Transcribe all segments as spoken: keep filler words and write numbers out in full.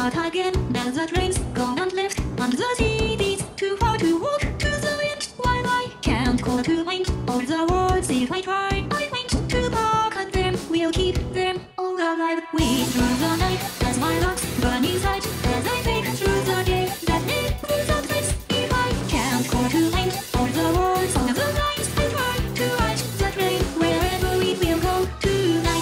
not again. Now the train's gone and left, and the city's too far to walk to the end. While I can't call to mind all the words if I try, I meant to pocket them. We'll keep them all alive. We through the night as my lungs burn inside, as I fade through the day that never subsides. If I can't call to mind all the words on the lines I try to ride the train wherever we will go tonight.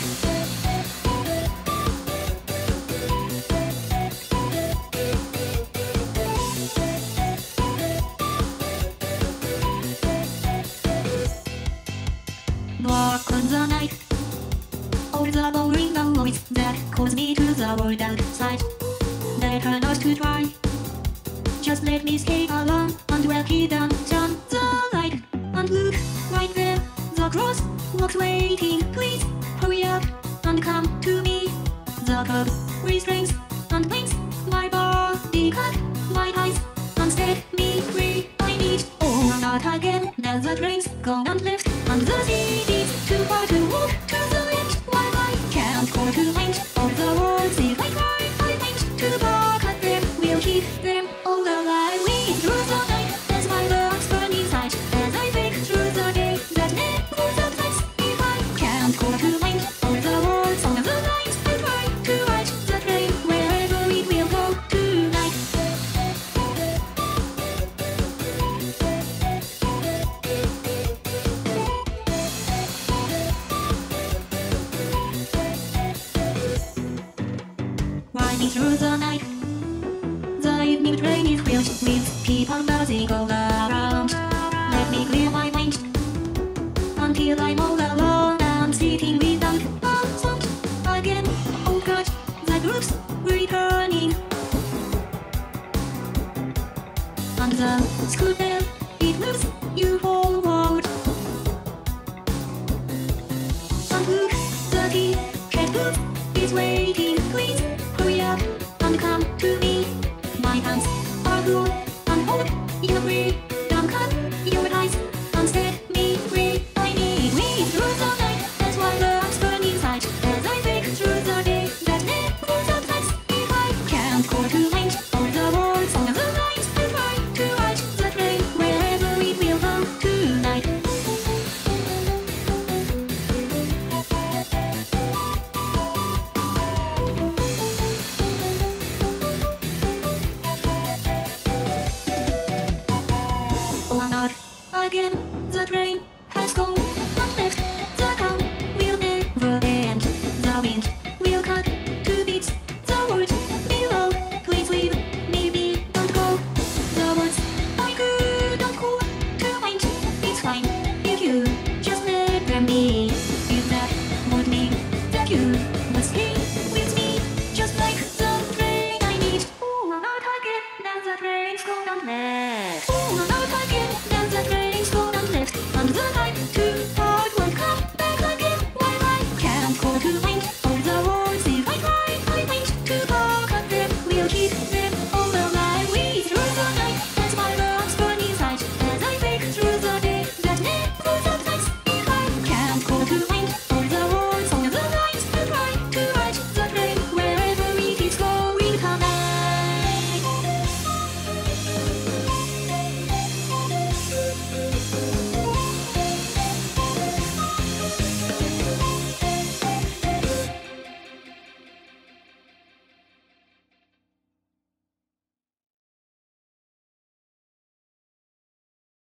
Walk on the night, all the boring noise that calls me to the world outside. Better not to try, just let me skate along and walk it down, down the light. And look, right there, the cross walks waiting. Please hurry up and come to me. The curb restrains and paints my body, cut my eyes and set me free. I need oh not again. Now the train's gone and left, and the city's too far to walk to the end. While I can't call to mind all the words if I try, I meant to pocket them. We'll keep them all alive. We through the night as my lungs burn inside, as I fade through the day that never subsides. If I can't call to mind all the words on the lines I try to ride the train wherever we will go tonight. Riding through the night, the evening train is filled with people buzzing all around. Let me clear my mind until I'm all alone and sitting without a sound again. Oh God, the group's returning, and the school bell, it moves you forward. And look, the ticket booth is waiting. Please hurry up and come to me. My hands are full and hold your freedom. Cut your eyes and set me free. I need we through the night as my lungs burn inside, as I fade through the day that never subsides. If I can't call to mind all the words on the lines I try to ride the train wherever we will go tonight. Or not again, the train has gone.